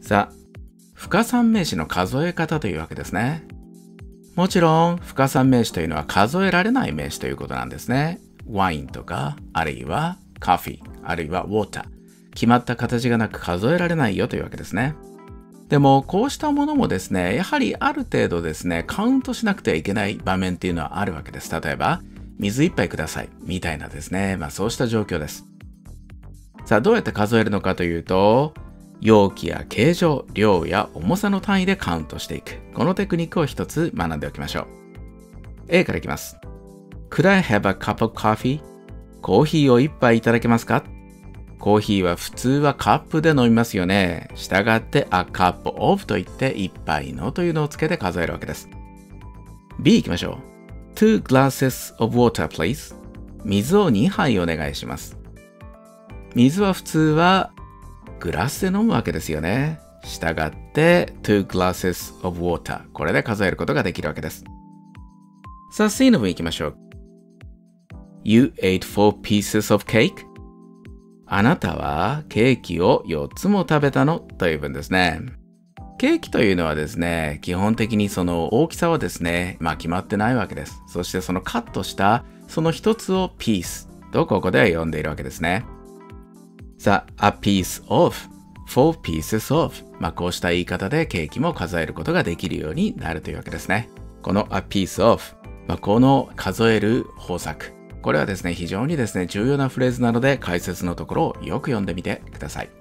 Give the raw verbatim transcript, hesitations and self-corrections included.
さあ、不可算名詞の数え方というわけですね。もちろん、不可算名詞というのは数えられない名詞ということなんですね。ワインとか、あるいはカフィー、あるいはウォーター。決まった形がなく数えられないよというわけですね。でも、こうしたものもですね、やはりある程度ですね、カウントしなくてはいけない場面っていうのはあるわけです。例えば、水一杯ください、みたいなですね、まあそうした状況です。さあ、どうやって数えるのかというと、容器や形状、量や重さの単位でカウントしていく。このテクニックを一つ学んでおきましょう。A からいきます。Could I have a cup of coffee? コーヒーを一杯いただけますか？コーヒーは普通はカップで飲みますよね。したがって a cup of と言って一杯のというのをつけて数えるわけです。B 行きましょう。two glasses of water please. 水をにはいお願いします。水は普通はグラスで飲むわけですよね。したがって two glasses of water。これで数えることができるわけです。さあ C の文行きましょう。You ate four pieces of cake?あなたはケーキをよっつも食べたのという文ですね。ケーキというのはですね、基本的にその大きさはですね、まあ決まってないわけです。そしてそのカットしたその一つをピースとここでは呼んでいるわけですね。さあ、a piece of, four pieces of。まあこうした言い方でケーキも数えることができるようになるというわけですね。この a piece of、まあ、この数える法則。これはですね、非常にですね、重要なフレーズなので解説のところをよく読んでみてください。